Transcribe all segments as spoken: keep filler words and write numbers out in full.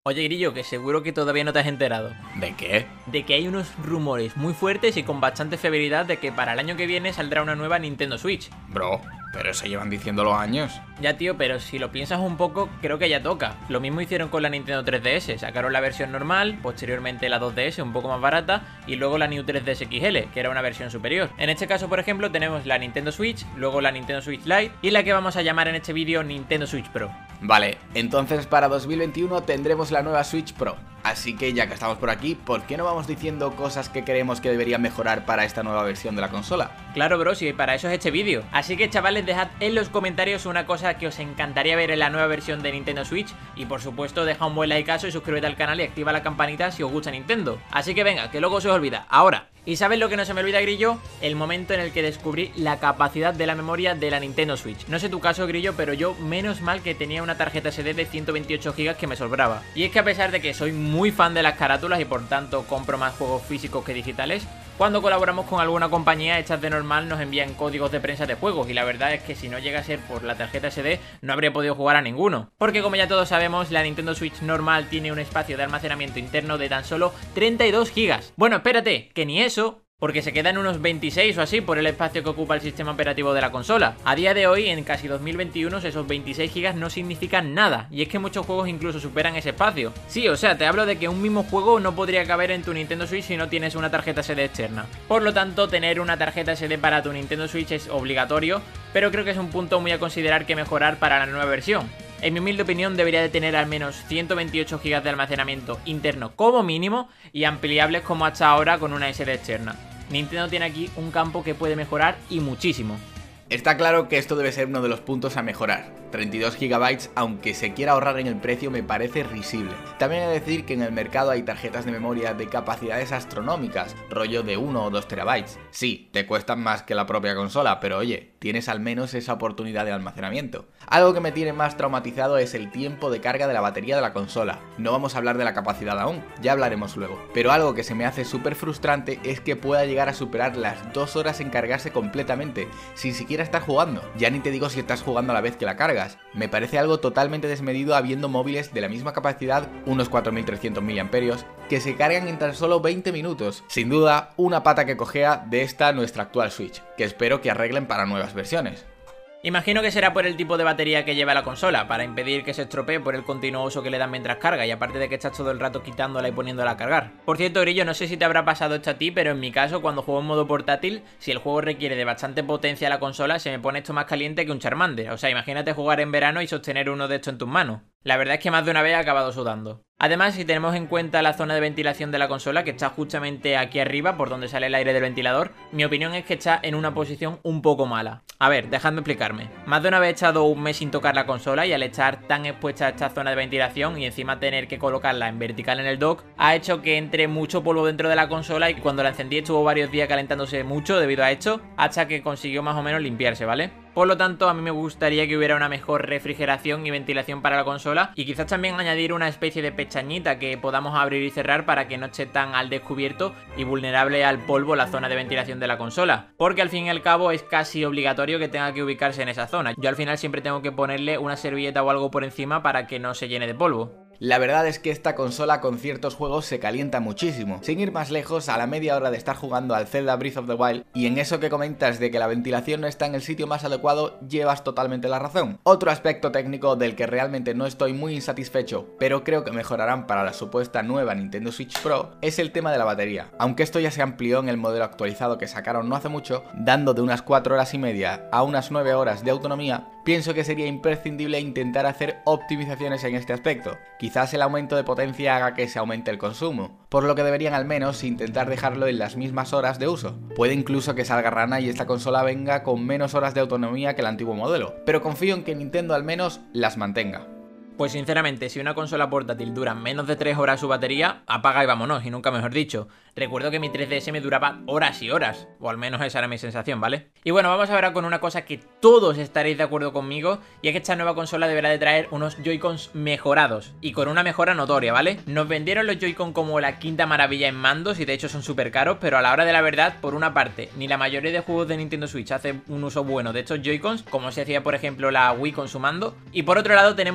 Oye, Grillo, que seguro que todavía no te has enterado. ¿De qué? De que hay unos rumores muy fuertes y con bastante fiabilidad de que para el año que viene saldrá una nueva Nintendo Switch. Bro, pero eso llevan diciendo los años. Ya, tío, pero si lo piensas un poco, creo que ya toca. Lo mismo hicieron con la Nintendo tres D S. Sacaron la versión normal, posteriormente la dos D S, un poco más barata, y luego la New tres D S X L, que era una versión superior. En este caso, por ejemplo, tenemos la Nintendo Switch, luego la Nintendo Switch Lite y la que vamos a llamar en este vídeo Nintendo Switch Pro. Vale, entonces para dos mil veintiuno tendremos la nueva Switch Pro. Así que ya que estamos por aquí, ¿por qué no vamos diciendo cosas que creemos que deberían mejorar para esta nueva versión de la consola? Claro, bro, sí, para eso es este vídeo. Así que, chavales, dejad en los comentarios una cosa que os encantaría ver en la nueva versión de Nintendo Switch. Y por supuesto, deja un buen likeazo y suscríbete al canal y activa la campanita si os gusta Nintendo. Así que venga, que luego se os olvida. Ahora. ¿Y sabes lo que no se me olvida, Grillo? El momento en el que descubrí la capacidad de la memoria de la Nintendo Switch. No sé tu caso, Grillo, pero yo menos mal que tenía una tarjeta ese de de ciento veintiocho gigas que me sobraba. Y es que a pesar de que soy muy fan de las carátulas y por tanto compro más juegos físicos que digitales, cuando colaboramos con alguna compañía, estas de normal nos envían códigos de prensa de juegos y la verdad es que si no llega a ser por la tarjeta ese de, no habría podido jugar a ninguno. Porque como ya todos sabemos, la Nintendo Switch normal tiene un espacio de almacenamiento interno de tan solo treinta y dos gigas. Bueno, espérate, que ni eso, porque se quedan unos veintiséis o así por el espacio que ocupa el sistema operativo de la consola. A día de hoy, en casi dos mil veintiuno, esos veintiséis gigas no significan nada, y es que muchos juegos incluso superan ese espacio. Sí, o sea, te hablo de que un mismo juego no podría caber en tu Nintendo Switch si no tienes una tarjeta ese de externa. Por lo tanto, tener una tarjeta ese de para tu Nintendo Switch es obligatorio, pero creo que es un punto muy a considerar que mejorar para la nueva versión. En mi humilde opinión debería de tener al menos ciento veintiocho gigas de almacenamiento interno como mínimo y ampliables como hasta ahora con una ese de externa. Nintendo tiene aquí un campo que puede mejorar y muchísimo. Está claro que esto debe ser uno de los puntos a mejorar. treinta y dos gigabytes, aunque se quiera ahorrar en el precio, me parece risible. También he de decir que en el mercado hay tarjetas de memoria de capacidades astronómicas, rollo de uno o dos terabytes. Sí, te cuestan más que la propia consola, pero oye, tienes al menos esa oportunidad de almacenamiento. Algo que me tiene más traumatizado es el tiempo de carga de la batería de la consola. No vamos a hablar de la capacidad aún, ya hablaremos luego. Pero algo que se me hace súper frustrante es que pueda llegar a superar las dos horas en cargarse completamente, sin siquiera estar jugando. Ya ni te digo si estás jugando a la vez que la cargas. Me parece algo totalmente desmedido habiendo móviles de la misma capacidad, unos cuatro mil trescientos miliamperios hora, que se cargan en tan solo veinte minutos. Sin duda, una pata que cojea de esta nuestra actual Switch, que espero que arreglen para nuevas versiones. Imagino que será por el tipo de batería que lleva la consola, para impedir que se estropee por el continuo uso que le dan mientras carga, y aparte de que estás todo el rato quitándola y poniéndola a cargar. Por cierto, Grillo, no sé si te habrá pasado esto a ti, pero en mi caso, cuando juego en modo portátil, si el juego requiere de bastante potencia a la consola, se me pone esto más caliente que un Charmander. O sea, imagínate jugar en verano y sostener uno de estos en tus manos. La verdad es que más de una vez he acabado sudando. Además, si tenemos en cuenta la zona de ventilación de la consola, que está justamente aquí arriba, por donde sale el aire del ventilador, mi opinión es que está en una posición un poco mala. A ver, dejadme explicarme. Más de una vez he estado un mes sin tocar la consola y al estar tan expuesta a esta zona de ventilación y encima tener que colocarla en vertical en el dock, ha hecho que entre mucho polvo dentro de la consola y cuando la encendí estuvo varios días calentándose mucho debido a esto, hasta que consiguió más o menos limpiarse, ¿vale? Por lo tanto, a mí me gustaría que hubiera una mejor refrigeración y ventilación para la consola y quizás también añadir una especie de pestañita que podamos abrir y cerrar para que no esté tan al descubierto y vulnerable al polvo la zona de ventilación de la consola. Porque al fin y al cabo es casi obligatorio que tenga que ubicarse en esa zona. Yo al final siempre tengo que ponerle una servilleta o algo por encima para que no se llene de polvo. La verdad es que esta consola con ciertos juegos se calienta muchísimo. Sin ir más lejos, a la media hora de estar jugando al Zelda Breath of the Wild, y en eso que comentas de que la ventilación no está en el sitio más adecuado, llevas totalmente la razón. Otro aspecto técnico del que realmente no estoy muy insatisfecho, pero creo que mejorarán para la supuesta nueva Nintendo Switch Pro, es el tema de la batería. Aunque esto ya se amplió en el modelo actualizado que sacaron no hace mucho, dando de unas cuatro horas y media a unas nueve horas de autonomía, pienso que sería imprescindible intentar hacer optimizaciones en este aspecto. Quizás el aumento de potencia haga que se aumente el consumo, por lo que deberían al menos intentar dejarlo en las mismas horas de uso. Puede incluso que salga rana y esta consola venga con menos horas de autonomía que el antiguo modelo, pero confío en que Nintendo al menos las mantenga. Pues sinceramente, si una consola portátil dura menos de tres horas su batería, apaga y vámonos, y nunca mejor dicho. Recuerdo que mi tres D S me duraba horas y horas, o al menos esa era mi sensación, ¿vale? Y bueno, vamos ahora con una cosa que todos estaréis de acuerdo conmigo, y es que esta nueva consola deberá de traer unos Joy-Cons mejorados, y con una mejora notoria, ¿vale? Nos vendieron los Joy-Con como la quinta maravilla en mandos, y de hecho son súper caros, pero a la hora de la verdad, por una parte, ni la mayoría de juegos de Nintendo Switch hace un uso bueno de estos Joy-Cons, como se hacía por ejemplo la Wii con su mando, y por otro lado tenemos el famoso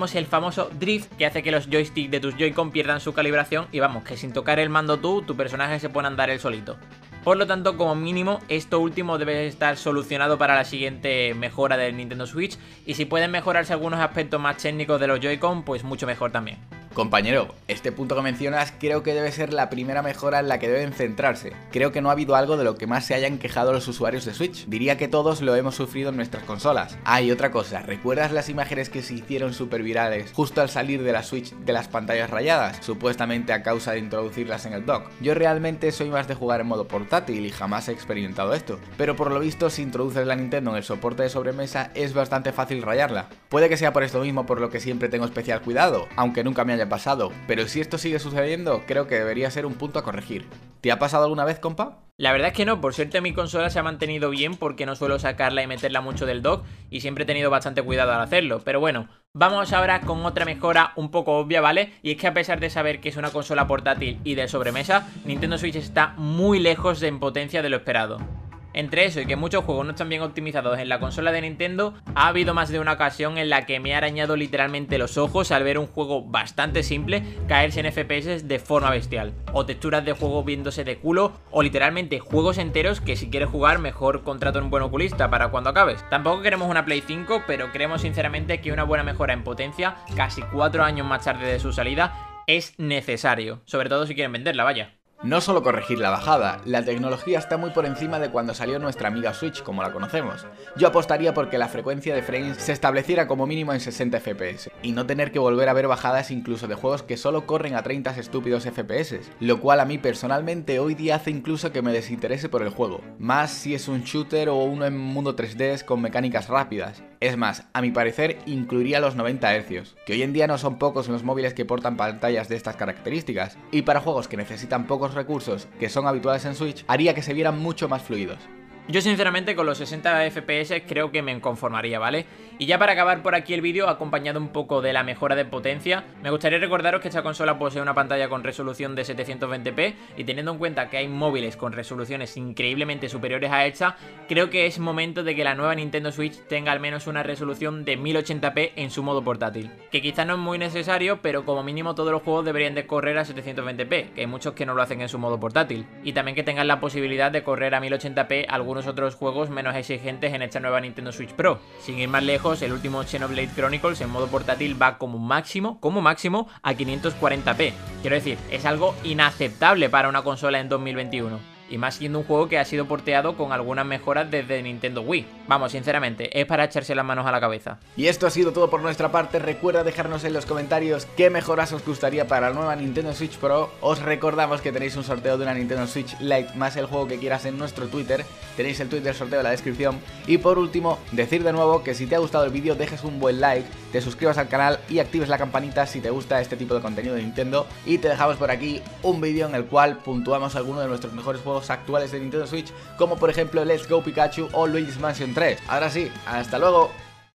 famoso drift que hace que los joysticks de tus Joy-Con pierdan su calibración y vamos, que sin tocar el mando tú, tu personaje se pone a andar él solito. Por lo tanto, como mínimo, esto último debe estar solucionado para la siguiente mejora del Nintendo Switch, y si pueden mejorarse algunos aspectos más técnicos de los Joy-Con, pues mucho mejor también. Compañero, este punto que mencionas creo que debe ser la primera mejora en la que deben centrarse. Creo que no ha habido algo de lo que más se hayan quejado los usuarios de Switch. Diría que todos lo hemos sufrido en nuestras consolas. Ah, y otra cosa, ¿recuerdas las imágenes que se hicieron súper virales justo al salir de la Switch de las pantallas rayadas? Supuestamente a causa de introducirlas en el dock. Yo realmente soy más de jugar en modo portátil y jamás he experimentado esto. Pero por lo visto, si introduces la Nintendo en el soporte de sobremesa es bastante fácil rayarla. Puede que sea por esto mismo por lo que siempre tengo especial cuidado, aunque nunca me haya pasado, pero si esto sigue sucediendo, creo que debería ser un punto a corregir. ¿Te ha pasado alguna vez, compa? La verdad es que no, por suerte mi consola se ha mantenido bien porque no suelo sacarla y meterla mucho del dock y siempre he tenido bastante cuidado al hacerlo, pero bueno, vamos ahora con otra mejora un poco obvia, ¿vale? Y es que a pesar de saber que es una consola portátil y de sobremesa, Nintendo Switch está muy lejos de en potencia de lo esperado. Entre eso y que muchos juegos no están bien optimizados en la consola de Nintendo, ha habido más de una ocasión en la que me ha arañado literalmente los ojos al ver un juego bastante simple caerse en F P S de forma bestial, o texturas de juego viéndose de culo, o literalmente juegos enteros que si quieres jugar mejor contrata un buen oculista para cuando acabes. Tampoco queremos una Play cinco, pero creemos sinceramente que una buena mejora en potencia, casi cuatro años más tarde de su salida, es necesario, sobre todo si quieren venderla, vaya. No solo corregir la bajada, la tecnología está muy por encima de cuando salió nuestra amiga Switch como la conocemos. Yo apostaría porque la frecuencia de frames se estableciera como mínimo en sesenta F P S, y no tener que volver a ver bajadas incluso de juegos que solo corren a treinta estúpidos F P S, lo cual a mí personalmente hoy día hace incluso que me desinterese por el juego, más si es un shooter o uno en mundo tres D con mecánicas rápidas. Es más, a mi parecer incluiría los noventa hercios, que hoy en día no son pocos los móviles que portan pantallas de estas características, y para juegos que necesitan pocos recursos que son habituales en Switch, haría que se vieran mucho más fluidos. Yo sinceramente con los sesenta F P S creo que me conformaría, ¿vale? Y ya para acabar por aquí el vídeo, acompañado un poco de la mejora de potencia, me gustaría recordaros que esta consola posee una pantalla con resolución de setecientos veinte p y teniendo en cuenta que hay móviles con resoluciones increíblemente superiores a esta, creo que es momento de que la nueva Nintendo Switch tenga al menos una resolución de mil ochenta p en su modo portátil. Que quizás no es muy necesario, pero como mínimo todos los juegos deberían de correr a setecientos veinte p, que hay muchos que no lo hacen en su modo portátil. Y también que tengan la posibilidad de correr a mil ochenta p algunos otros juegos menos exigentes en esta nueva Nintendo Switch Pro. Sin ir más lejos, el último Xenoblade Chronicles en modo portátil va como máximo, como máximo a quinientos cuarenta p. Quiero decir, es algo inaceptable para una consola en dos mil veintiuno. Y más siendo un juego que ha sido porteado con algunas mejoras desde Nintendo Wii. Vamos, sinceramente, es para echarse las manos a la cabeza. Y esto ha sido todo por nuestra parte. Recuerda dejarnos en los comentarios qué mejoras os gustaría para la nueva Nintendo Switch Pro. Os recordamos que tenéis un sorteo de una Nintendo Switch Lite más el juego que quieras en nuestro Twitter. Tenéis el tweet del sorteo en la descripción. Y por último, decir de nuevo que si te ha gustado el vídeo dejes un buen like, te suscribas al canal y actives la campanita si te gusta este tipo de contenido de Nintendo. Y te dejamos por aquí un vídeo en el cual puntuamos algunos de nuestros mejores juegos actuales de Nintendo Switch, como por ejemplo Let's Go Pikachu o Luigi's Mansion tres. Ahora sí, hasta luego.